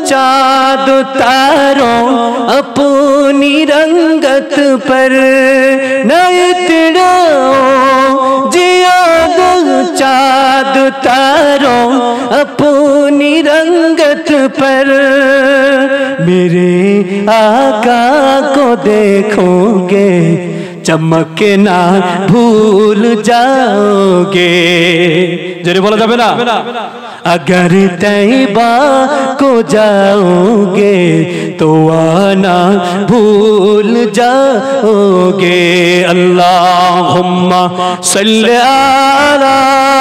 चाँद तारों अपनी रंगत पर न इतराओ जिया दो चाँद तारों अपनी रंगत पर मेरे आका को देखोगे चमके ना भूल जाओगे। जरे बोला जाबे ना अगर तैबा को जाओगे तो आना भूल जाओगे। अल्लाहुम्मा सल्ली अला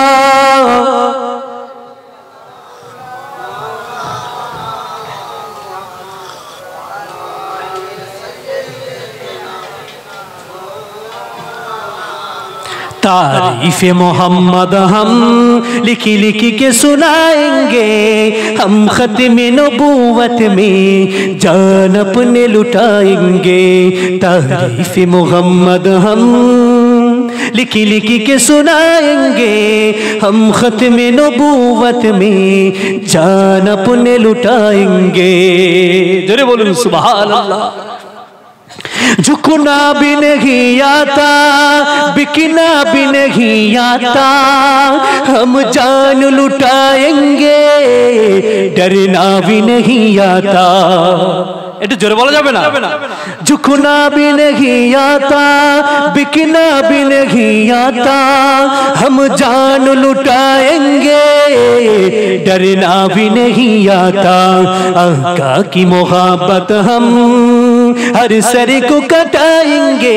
तारीफ़ मोहम्मद हम लिखी लिखी के सुनाएंगे, हम ख़त्म नबूवत में जान अपने लुटाएंगे। तारीफ़ मोहम्मद हम लिखी लिखी के सुनाएंगे, हम ख़त्म नबूवत में जान अपने लुटाएंगे। जरे बोलो सुभान अल्लाह। झुकना भी नहीं आता, बिकना भी नहीं आता, हम जान लुटाएंगे, डरना भी नहीं आता। এটা জোরে বলা যাবে না। झुकना भी नहीं आता, बिकना भी नहीं आता, हम जान लुटाएंगे, डरना भी नहीं आता। आका की मोहब्बत हम हर सर को कटाएंगे,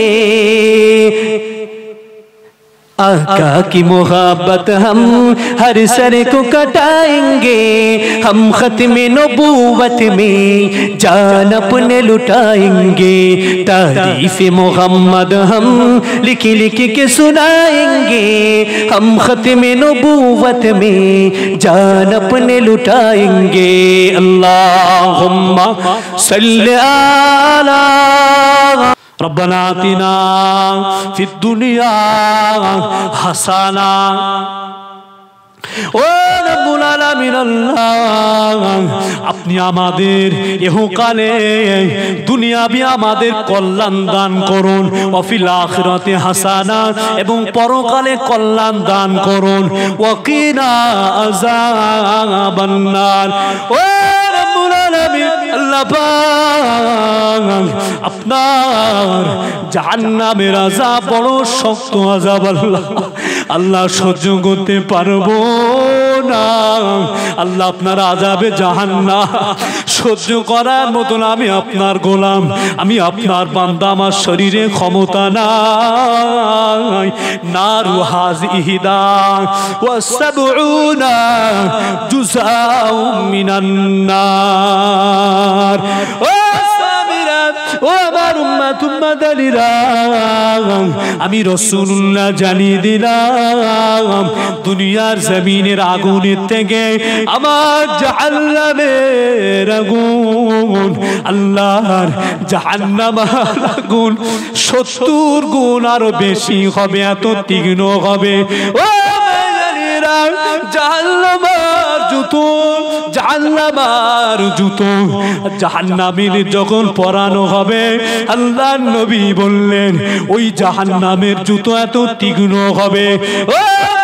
आका की मोहब्बत हम हर सर को कटाएंगे, हम ख़त्म नबूवत में जान अपने लुटाएंगे। तारीफ़ मोहम्मद हम लिखी लिखी के सुनाएंगे, हम ख़त्म नबूवत में जान अपने लुटाएंगे। अल्लाहुम्मा सल्ली अला रब्बना आतिना फिद दुनिया हसाना ও রব্বুল আলামিন আল্লাহ, আপনি আমাদের ইহকালে দুনিয়াবি আমাদের কল্যাণ দান করুন, ওয়াফিল আখিরাতি হাসানা এবং পরকালে কল্যাণ দান করুন, ওয়াকিনা আযাবান নার। ও রব্বুল আলামিন আল্লাহ পাক, আপনার জাহান্নামের আযাব বড় শক্ত আযাব আল্লাহ, আল্লাহ সহ্য করতে পারবো না। আল্লাহ আপনার আযাবে জাহান্নাম সহ্য করার মতন আমি আপনার গোলাম, আমি আপনার বান্দা, আমার শরীরে ক্ষমতা নাই। নারু হাযিহিদা ওয়া সাবউনা জুযাউ মিনান নার। ও আমার উম্মত উম্মতালিরা, আমি রাসূলুল্লাহ জানিয়ে দিলাম, দুনিয়ার জমিনের আগুনের থেকে আমার জাহান্নামের আগুন, আল্লাহর জাহান্নামের আগুন 70 গুণ আরো বেশি হবে, এত তীক্ষ্ণ হবে। ও জানিরা, জাহান্নামের জুতো, জাহান্নামের জুতো জাহান্নামীর যখন পরানো হবে, আল্লাহর নবী বললেন ওই জাহান্নামের জুতো এত তীক্ষ্ণ হবে। ও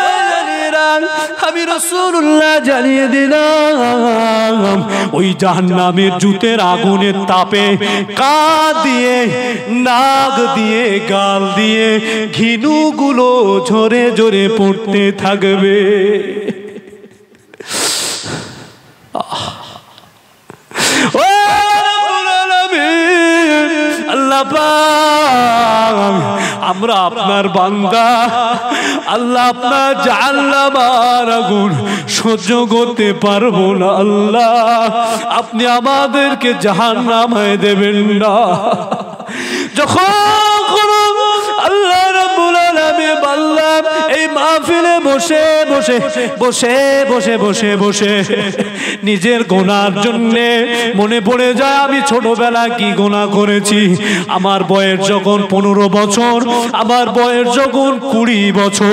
আমি রাসূলুল্লাহ জানিয়ে দিলাম, ওই জাহান্নামের জুতের আগুনের তাপে কান দিয়ে, নাক দিয়ে, গাল দিয়ে ঘিনুগুলো ঝরে ঝরে পড়তে থাকবে। আল্লাহ পাক, আমরা আপনার বান্দা, আল্লাহ আপনার জাহান্নামের আগুন সহ্য করতে পারবো না। আল্লাহ আপনি আমাদেরকে জাহান্নামে দেবেন না। যখন আল্লাহ রাব্বুল আলামিন বান্দা এই মাহফিলে বসে বসে বসে বসে বসে বসে নিজের গুনার জন্য মনে পড়ে যায় আমি ছোটবেলায় কি গুনাহ করেছি। আমার বয়স যখন 15 বছর, আমার বয়স যখন 20 বছর,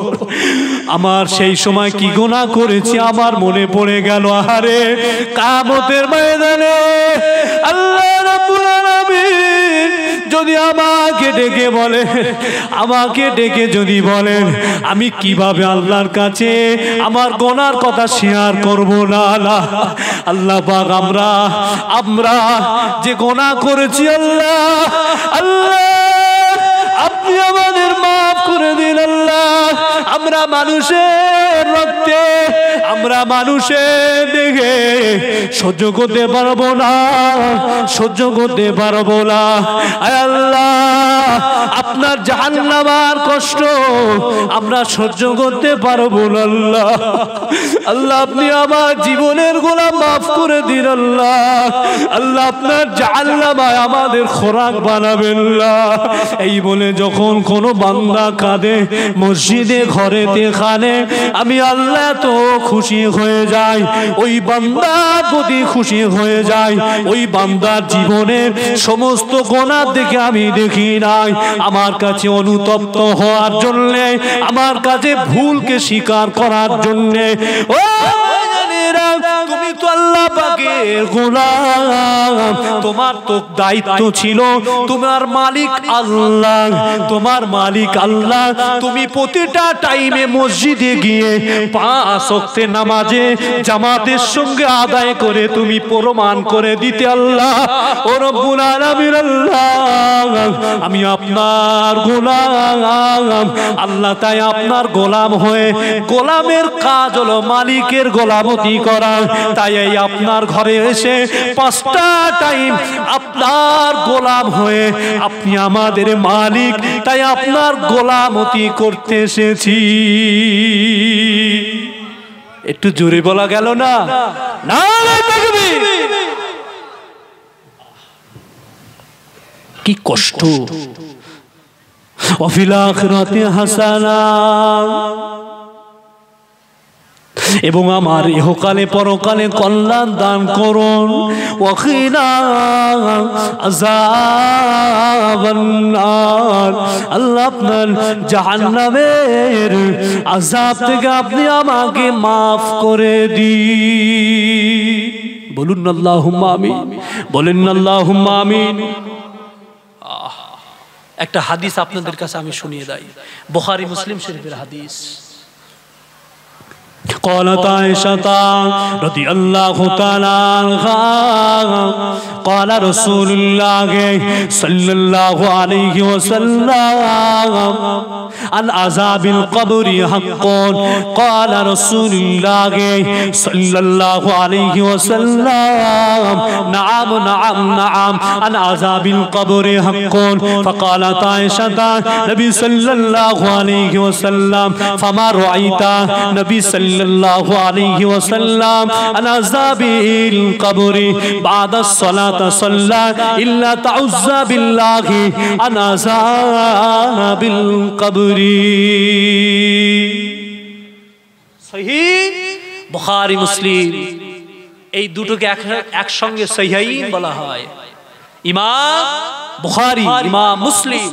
আমার সেই সময় কি গুনাহ করেছি আমার মনে পড়ে গেল। আরে কিয়ামতের ময়দানে আল্লাহ রাব্বুল আলামিন যদি আমাকে ডেকে বলে, আমাকে ডেকে যদি বলেন, আমি কিভাবে আল্লাহর কাছে আমার গুনার কথা শেয়ার করব? না না আল্লাহ পাক, আমরা যে গুনাহ করেছি আল্লাহ, আল্লাহ আপনি আমাদের মাফ করে দিন আল্লাহ। আমরা মানুষের রক্তে, আমরা মানুষের দেখে সহ্য করতে পারবো না, সহ্য করতে পারবো না। আয় আল্লাহ, আপনার জাহান্নামের কষ্ট আমরা সহ্য করতে পারবো না আল্লাহ। আল্লাহ আপনি আমার জীবনের গুনাহ মাফ করে দিন আল্লাহ। আল্লাহ আপনার জাহান্নামায় আমাদের খোরাক বানাবেন আল্লাহ। এই বলে যখন কোনো বান্দা কাঁদে মসজিদে ঘরেতে খানে, আমি আল্লাহ তো খুশি হয়ে যাই, ওই বান্দার প্রতি খুশি হয়ে যাই। ওই বান্দার জীবনের সমস্ত গুনাহ দেখে আমি দেখি নাই, আমার কাছে অনুতপ্ত হওয়ার জন্যে, আমার কাছে ভুলকে স্বীকার করার জন্যে। ও তুমি তো আল্লাহ পাকের গোলাম, তোমার তো দায়িত্ব ছিল, তোমার মালিক আল্লাহ, তোমার মালিক আল্লাহ। তুমি প্রতিটা টাইমে মসজিদে গিয়ে 5 ওয়াক্তের নামাজে জামাতের সঙ্গে আদায় করে তুমি প্রমাণ করে দিতে আল্লাহ। ও রব্বুল আলামিন আল্লাহ, আমি আপনার গোলাম আল্লাহ, তাই আপনার গোলাম হয়ে, গোলামের কাজ হলো মালিকের গোলামতি করা, তাই এই আপনার ঘরে এসে 5টা টাইম আপনার গোলাম হয়ে, আপনি আমাদের মালিক, তাই আপনার গোলামতি করতে এসেছি। একটু জোরে বলা গেল না? নারে তাকবীর! কি কষ্ট। ওয়াফিল আখিরাতি হাসানা, এবং আমার ইহকালে পরকালে কল্যাণ দান করুন। ওয়াকিনা আযাবান নার, আল্লাহ আপনার জাহান্নামের আযাব থেকে আপনি আমাকে মাফ করে দিন। বলুন আল্লাহুম্মা আমিন, বলেন আল্লাহুম্মা আমিন। একটা হাদিস আপনাদের কাছে আমি শুনিয়ে দেই, বুখারী মুসলিম শরীফের হাদিস। قالت عائشة رضي الله تعالى عنها قال رسول الله صلى الله عليه وسلم عن عذاب القبر حق. قال رسول الله صلى الله عليه وسلم نعم نعم نعم عن عذاب القبر حق. فقالت عائشة نبي صلى الله عليه وسلم فما رأيت نبي صلى الله عليه وسلم عن عذاب القبر بعد الصلاة صلى إلا تعوذ بالله عن عذاب القبر. সহিহ বুখারী মুসলিম এই দুটোকে একসঙ্গে সহিহাইন বলা হয়। ইমাম বুখারী, ইমাম মুসলিম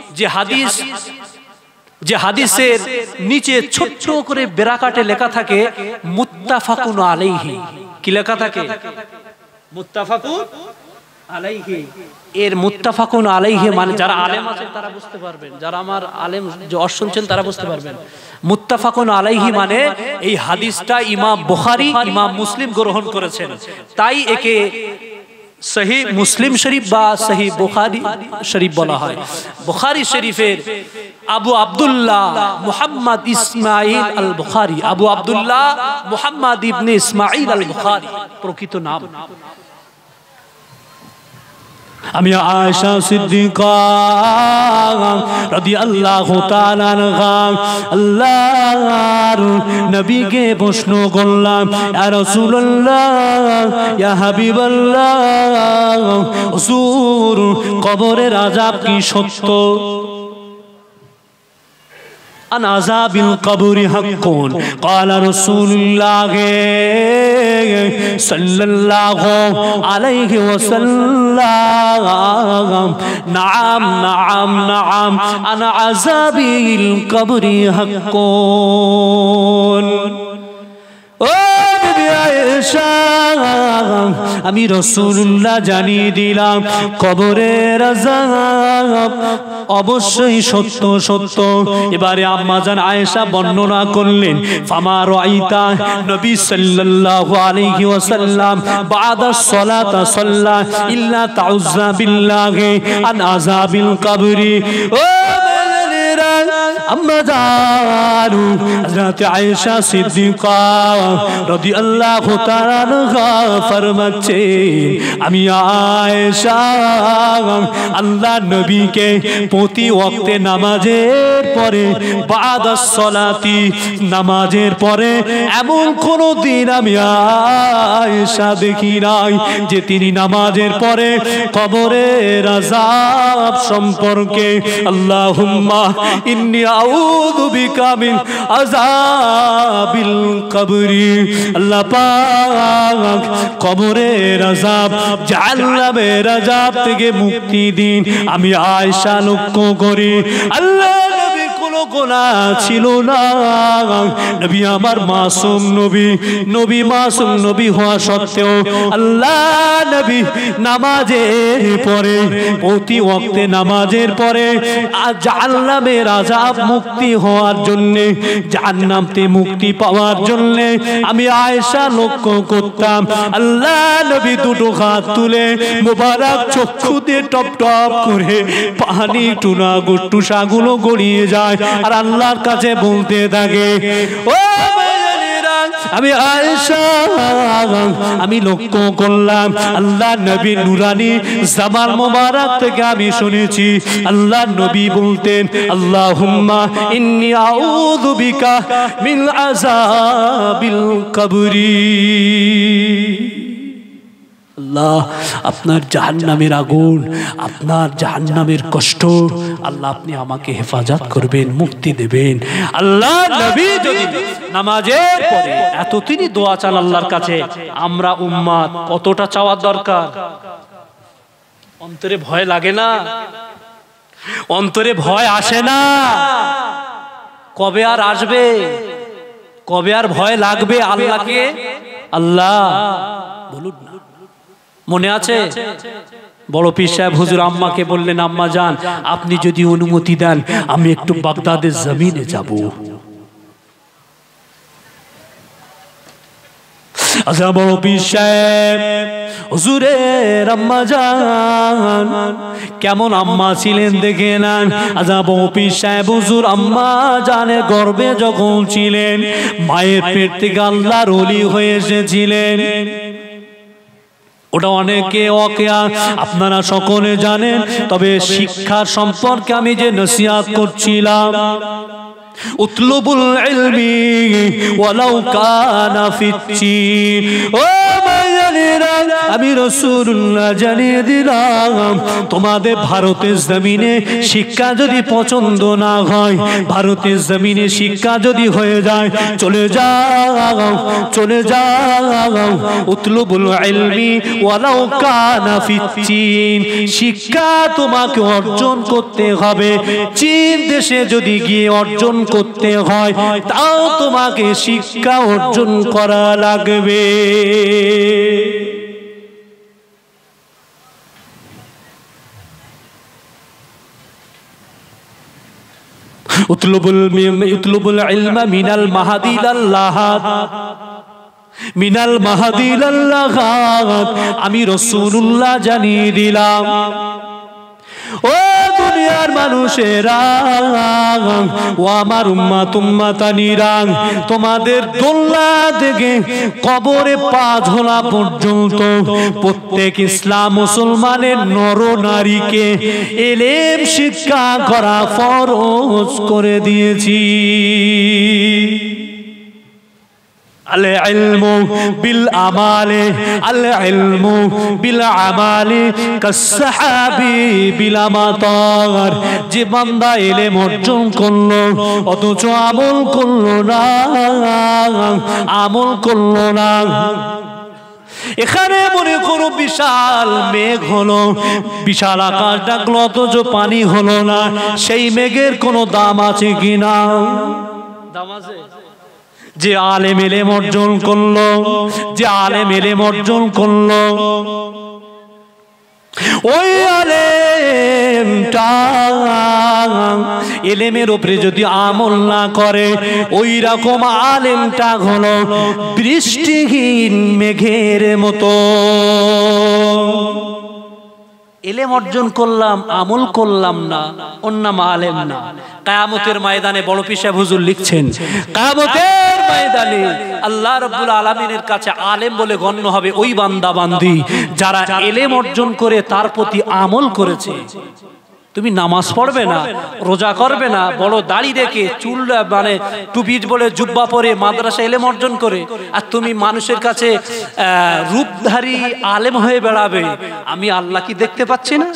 যে হাদিসের নিচে ছোট্ট করে বেরাকাটে লেখা থাকে মুত্তাফাকুন আলাইহি। কি লেখা থাকে? মুত্তাফাকুন আলাইহি। এর মুত্তাফাকুন আলাইহি মানে যারা আলেম আছেন তারা বুঝতে পারবেন, যারা আমার আলেম যে শুনছেন তারা বুঝতে পারবেন। মুত্তাফাকুন আলাইহি মানে এই হাদিসটা ইমাম বুখারী, ইমাম মুসলিম গ্রহণ করেছেন, তাই একে সহিহ মুসলিম শরীফ বা সহিহ বুখারী শরীফ বলা হয়। বুখারী শরীফের আবু আব্দুল্লাহ মুহাম্মদ ইসমাঈল আল বুখারী, আবু আব্দুল্লাহ মুহাম্মদ ইবনে ইসমাঈল আল বুখারী প্রকৃত নাম। আমি আয়েশা সিদ্দিকা রাদিয়াল্লাহু তাআলা আনহা আল্লাহর নবীকে প্রশ্ন করলাম, ইয়া রাসূলুল্লাহ, ইয়া হাবিবাল্লাহ, হুজুর কবরের আযাব কি সত্য? আন আযাবিল কবরি হাক্কুন ক্বালা রাসূলুল্লাহ সাল্লাল্লাহু আলাইহি ওয়াসাল্লাম নাআম নাআম নাআম আন আযাবিল কবরি হাক্কুন। ও বিবি আয়েশা, আমি রাসূলুল্লাহ জানিয়ে দিলাম কবরের আযাব অবশ্যই সত্য সত্য। এবারে আম্মাজান আয়েশা বর্ণনা করলেন, ফামা রাআইতা, নবী সাল্লাল্লাহু আলাইহি ওয়াসাল্লাম বাদা সালাতা সাল্লা ইল্লা তাউযা বিল্লাহি আন আযাবিল কবরি। ও আম্মাজান হযরত আয়েশা সিদ্দিকা রাদিয়াল্লাহু তাআলা আনহা ফরমাচ্ছেন, আমি আয়েশা আল্লাহর নবীকে প্রতি ওয়াক্তে নামাজের পরে বাদাস সালাতি, নামাজের পরে এমন কোন দিন আমি আয়েশা দেখি নাই যে তিনি নামাজের পরে কবরের আযাব সম্পর্কে আল্লাহুম্মা ইন্নী আউযু বিকা মিন আযাবিল কবরি, আল্লাহ পাক কবরের আযাব জাহান্নামের আযাব থেকে মুক্তি দিন। আমি আয়েশা লক্ষ্য করি আল্লাহ নবী কোনো গুনাহ ছিল না, নবী আমার মাসুম নবী, নবী মাসুম নবী হওয়া সত্ত্বেও আল্লাহ নবী নামাজের পরে প্রতি ওয়াক্তে নামাজের পরে জাহান্নামের আযাব মুক্তি হওয়ার জন্য, জাহান্নামতে মুক্তি পাওয়ার জন্য আমি আয়েশা লক্ষ্য করতাম আল্লাহ নবী দুটো হাত তুলে মোবারক চক্ষুতে টপ টপ করে পানি টুসাগুলো গড়িয়ে যায় আর আল্লাহর কাছে বলতে থাকে, ও আমি আয়েশা আমি লক্ষ্য করলাম আল্লাহ নবী নুরানি জামাল মোবারক থেকে আমি শুনেছি আল্লাহ নবী বলতেন, আল্লাহুম্মা ইন্নী আউযু বিকা মিন আযাবিল কবরি। আল্লাহ আপনার জাহান্নামের আগুন, আপনার জাহান্নামের কষ্ট আল্লাহ আপনি আমাকে হেফাজত করবেন, মুক্তি দেবেন। আল্লাহ নবী যদি নামাজের পরে এত তিনি দোয়া চান আল্লাহর কাছে, আমরা উম্মাত কতটা চাওয়ার দরকার? অন্তরে ভয় লাগে না? অন্তরে ভয় আসে না? কবে আর আসবে? কবে আর ভয় লাগবে আল্লাহকে? আল্লাহ বলুন না, মনে আছে বড় পীর সাহেব হুজুর আম্মাকে বললেন, আম্মা জান আপনি যদি অনুমতি দেন আমি একটু বাগদাদের জমিনে যাব। আচ্ছা বড় পীর সাহেব হুজুরের আম্মা জান কেমন আম্মা ছিলেন দেখে নেন। আচ্ছা বড় পীর সাহেব হুজুর আম্মা জানের গর্ভে যখন ছিলেন মায়ের পেট থেকে আল্লাহর ওলি হয়ে এসেছিলেন। ওটা অনেকে ওয়াকিয়া আপনারা সকলে জানেন, তবে শিক্ষার সম্পর্কে আমি যে নসিহত করছিলাম, উতলুবুল ইলমি ওয়ালাউ কানা ফিচ্চিন। ও মায়ানেরা আমি রাসূলুল্লাহ জানিয়ে দিলাম তোমাদের ভারতের জমিনে শিক্ষা যদি পছন্দ না হয়, ভারতের জমিনে শিক্ষা যদি হয়ে যায়, চলে যাও চলে যাও উতলুবুল ইলমি ওয়ালাউ কানা ফিচ্চিন। শিক্ষা তোমাকে অর্জন করতে হবে, চীন দেশে যদি গিয়ে অর্জন করতে হয় তাও তোমাকে শিক্ষা অর্জন করা লাগবে। উতলুবুল ইলমা মিনাল মাহাদি ইলাল লাহাদ, মিনাল মাহাদি ইলাল লাহাদ আমি রাসূলুল্লাহ জানিয়ে দিলাম। ও দুনিয়ার মানুষেরা, ও আমার উম্মাত উম্মাতানিরা, তোমাদের দোল্লা থেকে কবরে পা ঝোলা পর্যন্ত প্রত্যেক ইসলাম মুসলমানের নর নারীকে ইলম শিক্ষা করা ফরজ করে দিয়েছি। আল ইলমু বিল আমালি, আল ইলমু বিল আমালি কাসসাহাবি বিলা মাতার। যে বান্দা ইলম অর্জন করলো অথচ আমল করলো না, আমল করলো না। এখানে মনে করো বিশাল মেঘ হলো, বিশাল আকাশ ডাকলো অথচ পানি হলো না, সেই মেঘের কোনো দাম আছে কিনা? দাম আছে? যে আলেম ইলম অর্জন করলো, যে আলেম ইলম অর্জন করলো, ওই আলেমটা ইলমের উপরে যদি আমল না করে, ওই রকম আলেমটা হলো বৃষ্টিহীন মেঘের মতো। ইলম অর্জন করলাম, আমল করলাম না, ওর নাম আলেম না। কিয়ামতের ময়দানে বড় পিশা হুজুর লিখছেন, কিয়ামতের ময়দানে আল্লাহ রাব্বুল আলামিনের কাছে আলেম বলে গণ্য হবে ওই বান্দা বান্দি যারা ইলম অর্জন করে তার প্রতি আমল করেছে। তুমি নামাজ পড়বে না, রোজা করবে না, বড় দাড়ি রেখে চুল মানে টুপি বলে জুব্বা পরে মাদ্রাসা ইলম অর্জন করে, আর তুমি মানুষের কাছে রূপধারী আলেম হয়ে বেড়াবে। আমি আল্লাহ কি দেখতে পাচ্ছি না?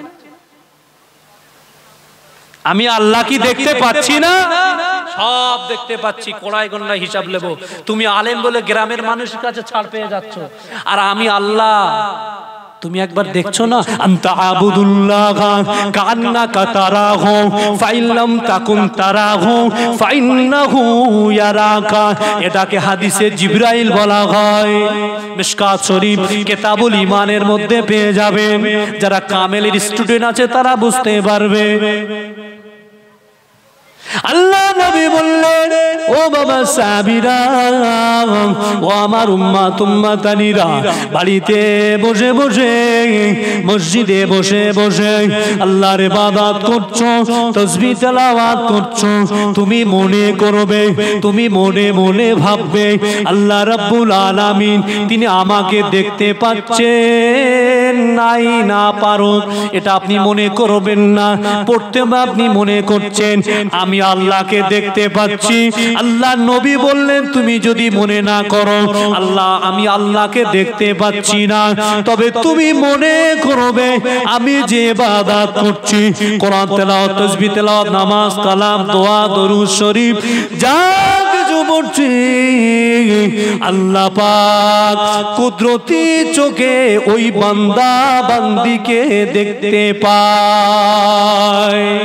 আমি আল্লাহ কি দেখতে পাচ্ছি না? সব দেখতে পাচ্ছি, কোড়ায় গন্ডায় হিসাব নেব। তুমি আলেম বলে গ্রামের মানুষের কাছে ছাড় পেয়ে যাচ্ছ, আর আমি আল্লাহ তুমি একবার দেখছো না? আনতা আবুদুল্লাহ কান্নাকা তারাহু ফাইল্লাম তাকুন তারাহু ফাইন্নাহু ইয়ারাকা। এটাকে হাদিসে জিবরাইল বলা হয়। মিশকাত শরীফ কিতাবুল ঈমানের মধ্যে পেয়ে যাবেন। যারা কামেলের স্টুডেন্ট আছে তারা বুঝতে পারবে। আল্লাহ নবী বললেন, ও বাবা সাহাবীরা, ও আমার উম্মত উম্মতানিরা, বাড়িতে বসে বসে, মসজিদে বসে বসে আল্লাহর ইবাদত করছো, তাসবিহ তেলাওয়াত করছো, তুমি মনে করবে, তুমি মনে মনে ভাববে আল্লাহ রাব্বুল আলামিন তিনি আমাকে দেখতে পাচ্ছেন নাই না পারো, এটা আপনি মনে করবেন না। পড়তে আপনি মনে করছেন আমি আল্লাহকে দেখতে পাচ্ছি। আল্লাহ নবী বললেন তুমি যদি মনে না করো আল্লাহ আমি আল্লাহকে দেখতে পাচ্ছি না, তবে তুমি মনে করবে আমি যে ইবাদত করছি, কোরআন তেলাওয়াত, তাসবিহ তেলাওয়াত, নামাজ, কালাম, দোয়া, দরুদ শরীফ যা কিছু পড়ছি, আল্লাহ পাক কুদরতি চোখে ওই বান্দা বান্দিকে দেখতে পায়।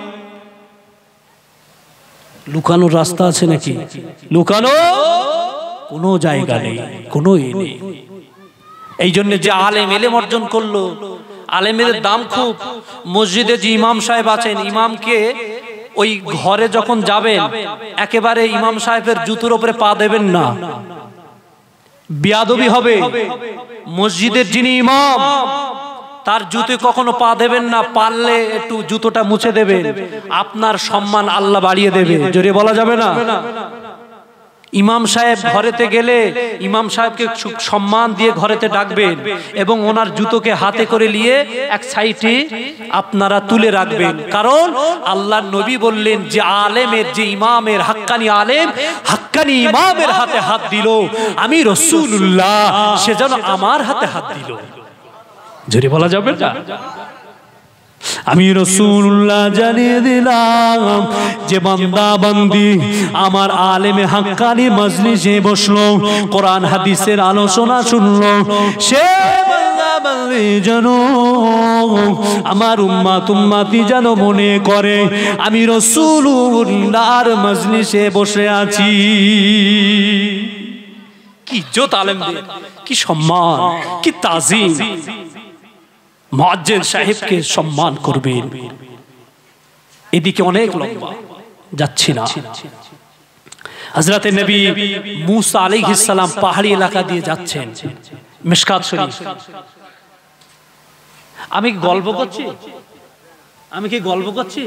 লুকানোর রাস্তা আছে নাকি? লুকানো কোনো জায়গা নেই, কোনো নেই। এই জন্য যে আলেম ইলম অর্জন করলো, আলেমের দাম খুব। মসজিদে যে ইমাম সাহেব আছেন, ইমামকে ওই ঘরে যখন যাবেন একেবারে ইমাম সাহেবের জুতোর উপরে পা দেবেন না, বেয়াদবি হবে। মসজিদের যিনি ইমাম তার জুতো কখনো পা দেবেন না, পারলে একটু জুতোটা মুছে দেবেন, আপনার সম্মান আল্লাহ বাড়িয়ে দেবে। জোরে বলা যাবে না? ইমাম সাহেব ঘরেতে গেলে ইমাম সাহেবকে সম্মান দিয়ে ঘরেতে ডাকবেন এবং ওনার জুতোকে হাতে করে নিয়ে এক সাইডে আপনারা তুলে রাখবেন। কারণ আল্লাহর নবী বললেন যে আলেমের, যে ইমামের, হাক্কানি আলেম হাক্কানি ইমামের হাতে হাত দিল, আমি রাসূলুল্লাহ সে যেন আমার হাতে হাত দিল। জোরে বলা যাবে না? আমি রাসূলুল্লাহ জানিয়ে দিলাম যে বান্দা বান্দি আমার আলেমে হাক্কানি মজলিসে বসলো, কোরআন হাদিসের আলোচনা শুনলো, সে বান্দা বান্দি যেন, আমার উম্মত উম্মতি যেন মনে করে আমি রাসূলুল্লাহর মজলিসে বসে আছি। কি ইজ্জত আলেমদের, কি সম্মান, কি তাজিম। মুয়াজ্জিন সাহেবকে সম্মান করবেন। এদিকে অনেক লম্বা যাচ্ছি না। হযরতে নবী মুসা আলাইহিস সালাম পাহাড়ি এলাকা দিয়ে যাচ্ছেন, মিশকাত শরীফ। আমি কি গল্প করছি? আমি কি গল্প করছি?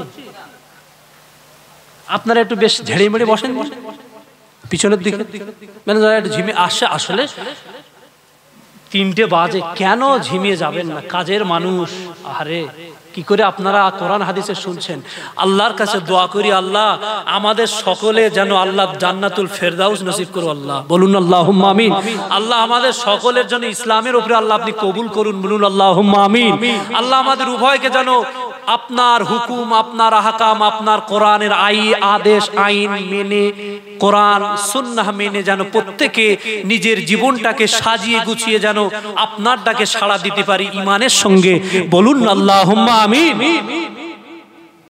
আপনারা একটু বেশ ঝেড়ে মেড়ে বসেন পিছনের দিকে, মানে যারা একটু ঝিমে আসে। আসলে 3টে বাজে, কেন ঝিমিয়ে যাবেন না? কাজের মানুষ, আরে কি করে আপনারা কোরআন হাদিসে শুনছেন। আল্লাহর কাছে দোয়া করি, আল্লাহ আমাদের সকলে যেন আল্লাহ জান্নাতুল ফেরদাউস নসিব করুন। আল্লাহ বলুন আল্লাহুম্মা আমিন। আল্লাহ আমাদের সকলের জন্য ইসলামের উপরে আল্লাহ আপনি কবুল করুন, বলুন আল্লাহুম্মা আমিন। আল্লাহ আমাদের উভয়কে যেন আপনার হুকুম, আপনার আহকাম, আপনার কোরআনের আদেশ আইন মেনে, কোরআন সুন্নাহ মেনে যেন প্রত্যেকে নিজের জীবনটাকে সাজিয়ে গুছিয়ে যেন আপনার ডাকে সাড়া দিতে পারি ইমানের সঙ্গে, বলুন আল্লাহুম্মা আমিন।